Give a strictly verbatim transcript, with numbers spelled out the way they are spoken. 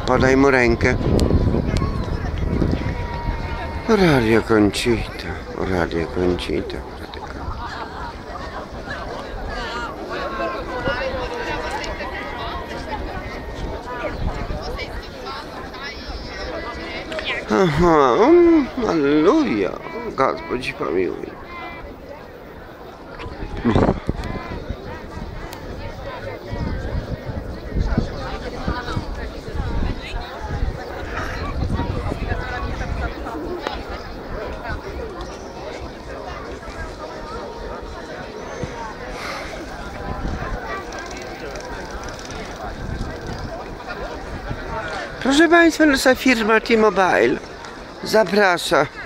Podaj mu rękę. Radio Conchita, Radio Conchita. Aha, halleluja, Gospod ci pomiłuj. Proszę Państwa, nasza firma T-Mobile zaprasza